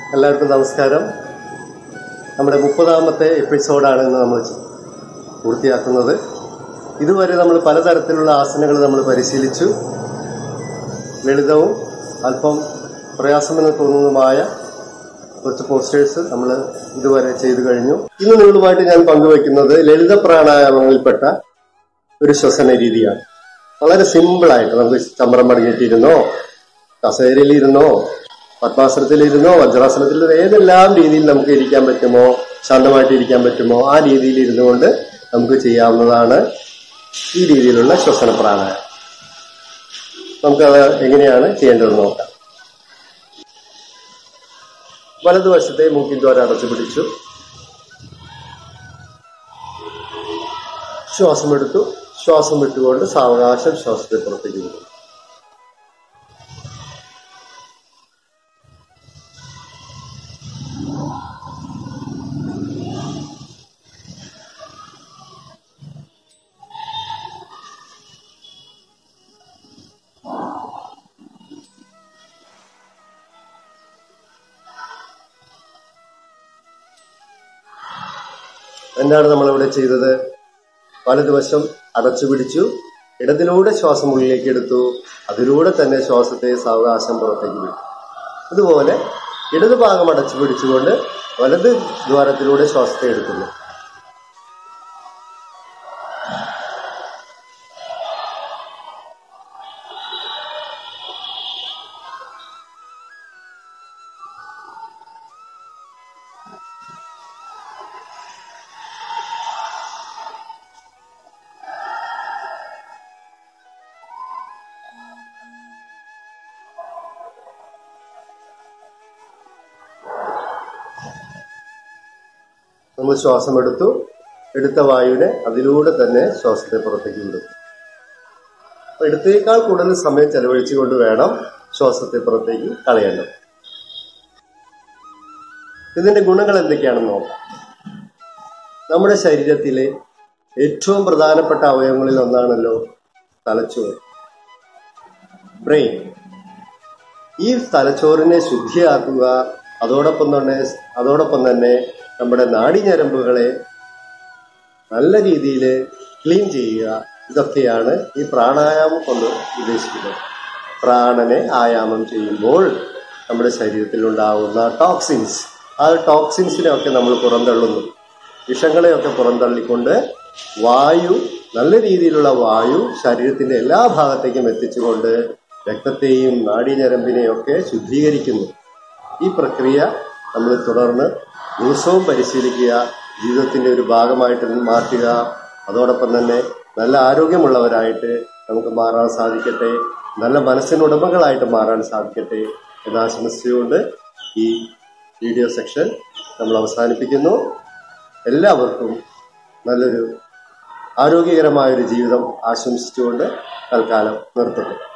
എല്ലാവർക്കും നമസ്കാരം. നമ്മുടെ 30ാമത്തെ എപ്പിസോഡാണ് ഇന്ന് നമ്മൾ പൂർത്തിയാക്കുന്നത്. ഇതുവരെ നമ്മൾ പലതരത്തിലുള്ള ആസനങ്ങൾ നമ്മൾ പരിശീലിച്ചു. ലളിതവും അല്പം പ്രയാസമെന്ന് തോന്നുന്നതുമായ കുറച്ച് പോസ്റ്റേഴ്സ് നമ്മൾ ഇതുവരെ ചെയ്തു കഴിഞ്ഞു. ഇന്ന് നിങ്ങളുമായിട്ട് ഞാൻ പങ്കുവയ്ക്കുന്നത് ലളിത പ്രാണായാമങ്ങളിൽപ്പെട്ട ഒരു ശ്വസന രീതിയാണ്. വളരെ സിമ്പിളായിട്ട് നമുക്ക് ചമ്രം മടങ്ങിയിട്ടിരുന്നോ, കസേരയിലിരുന്നോ, പത്മാസനത്തിലിരുന്നോ, വജ്രാസനത്തിലിരുന്നോ, ഏതെല്ലാം രീതിയിൽ നമുക്ക് ഇരിക്കാൻ പറ്റുമോ, ശാന്തമായിട്ട് ഇരിക്കാൻ പറ്റുമോ ആ രീതിയിൽ ഇരുന്നുകൊണ്ട് നമുക്ക് ചെയ്യാവുന്നതാണ് ഈ രീതിയിലുള്ള ശ്വസന പ്രാണായാമം. നമുക്കത് എങ്ങനെയാണ് ചെയ്യേണ്ടതെന്ന് നോക്കാം. വലതുവശത്തെ മൂക്കിൻ ദ്വാരം അടച്ചു പിടിച്ചു, ശ്വാസം എടുത്തു. ശ്വാസം വിട്ടുകൊണ്ട് സാവകാശം ശ്വാസത്തെ പുറത്തേക്ക് വിടും. എന്താണ് നമ്മളിവിടെ ചെയ്തത്? വലതുവശം അടച്ചു പിടിച്ചു, ഇടതിലൂടെ ശ്വാസം ഉള്ളിലേക്ക് എടുത്തു, അതിലൂടെ തന്നെ ശ്വാസത്തെ സാവകാശം പുറത്തേക്ക് വിട്ടു. ഇതുപോലെ ഇടതു ഭാഗം അടച്ചു പിടിച്ചുകൊണ്ട് വലത് ദ്വാരത്തിലൂടെ ശ്വാസത്തെ എടുക്കുന്നു. നമ്മൾ ശ്വാസം എടുത്തു, എടുത്ത വായുവിനെ അതിലൂടെ തന്നെ ശ്വാസത്തെ പുറത്തേക്ക് വിടും. അപ്പൊ എടുത്തേക്കാൾ കൂടുതൽ സമയം ചെലവഴിച്ചുകൊണ്ട് വേണം ശ്വാസത്തെ പുറത്തേക്ക് കളയേണ്ടത്. ഇതിന്റെ ഗുണങ്ങൾ എന്തൊക്കെയാണെന്ന് നോക്കാം. നമ്മുടെ ശരീരത്തിലെ ഏറ്റവും പ്രധാനപ്പെട്ട അവയവങ്ങളിൽ ഒന്നാണല്ലോ തലച്ചോറ്, ബ്രെയിൻ. ഈ തലച്ചോറിനെ ശുദ്ധിയാക്കുക, അതോടൊപ്പം തന്നെ നമ്മുടെ നാഡീഞരമ്പുകളെ നല്ല രീതിയിൽ ക്ലീൻ ചെയ്യുക. ഇതൊക്കെയാണ് ഈ പ്രാണായാമം കൊണ്ട് ഉദ്ദേശിക്കുന്നത്. പ്രാണനെ ആയാമം ചെയ്യുമ്പോൾ നമ്മുടെ ശരീരത്തിൽ ഉണ്ടാകുന്ന ടോക്സിൻസ്, ആ ടോക്സിൻസിനെയൊക്കെ നമ്മൾ പുറന്തള്ളുന്നു. വിഷങ്ങളെയൊക്കെ പുറന്തള്ളിക്കൊണ്ട് വായു, നല്ല രീതിയിലുള്ള വായു ശരീരത്തിന്റെ എല്ലാ ഭാഗത്തേക്കും എത്തിച്ചുകൊണ്ട് രക്തത്തെയും നാഡീഞരമ്പിനെയും ഒക്കെ ശുദ്ധീകരിക്കുന്നു. ഈ പ്രക്രിയ നമ്മൾ തുടർന്ന് ദിവസവും പരിശീലിക്കുക, ജീവിതത്തിന്റെ ഒരു ഭാഗമായിട്ട് മാറ്റുക. അതോടൊപ്പം തന്നെ നല്ല ആരോഗ്യമുള്ളവരായിട്ട് നമുക്ക് മാറാൻ സാധിക്കട്ടെ, നല്ല മനസ്സിനുടമകളായിട്ട് മാറാൻ സാധിക്കട്ടെ എന്ന് ആശംസിച്ചുകൊണ്ട് ഈ വീഡിയോ സെക്ഷൻ നമ്മൾ അവസാനിപ്പിക്കുന്നു. എല്ലാവർക്കും നല്ലൊരു ആരോഗ്യകരമായൊരു ജീവിതം ആശംസിച്ചുകൊണ്ട് തൽക്കാലം നിർത്തുന്നു.